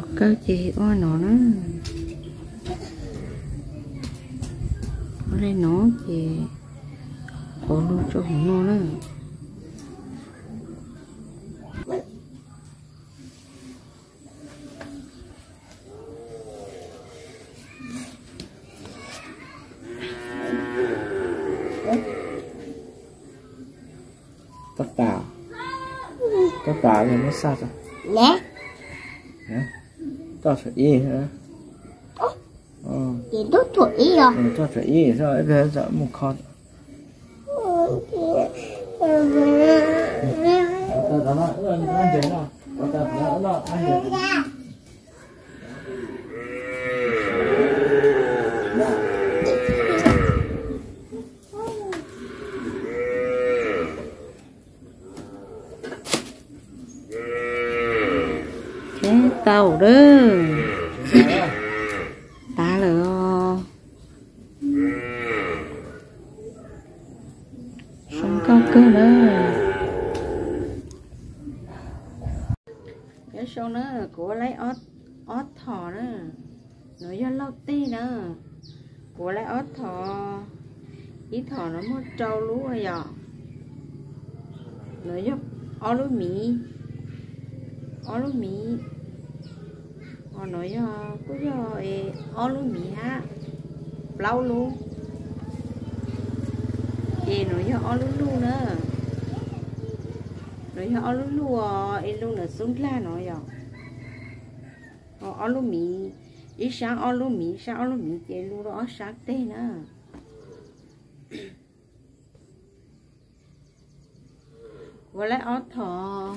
cơ chị ôi nó ở đây nó chị có luôn cho hùng nó nữa tất cả thì nó sao rồi nè cho phải y hả thì đốt tuổi rồi cho phải y rồi bây giờ một con tàu đó ta lửa không có cơ nữa cái số nó của lấy ót thò đó nó do lâu tê nữa của lấy ót thò ý thò nó mất trâu lúa rồi giờ nó giúp ó lúa mì nói có do ó lúa mì ha lâu luôn chị nói do ó lúa luôn nữa nói do ó lúa luôn em luôn là xuống la nói rồi ó lúa mì ít sáng ó lúa mì chị luôn đó sáng tê nữa và lại ó thọ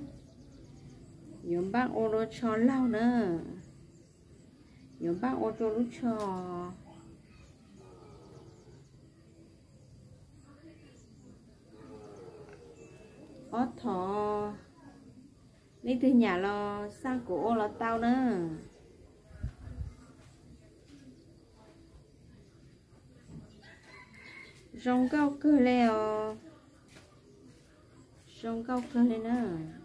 nhóm bác ô đô cho lao nữa nhóm bác ô tô lúc cho ót thọ đi từ nhà lo sang cổ ô là tao nữa rong cao cơ leo rong cao cơ lên nữa